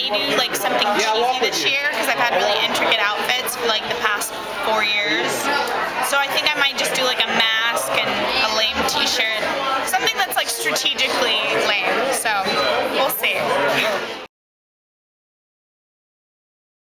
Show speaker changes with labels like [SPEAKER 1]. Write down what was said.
[SPEAKER 1] may do like something cheesy this year because I've had really intricate outfits for like the past 4 years. So I think I might just do like a mask and a lame t-shirt. Something that's like strategically lame. So we'll see.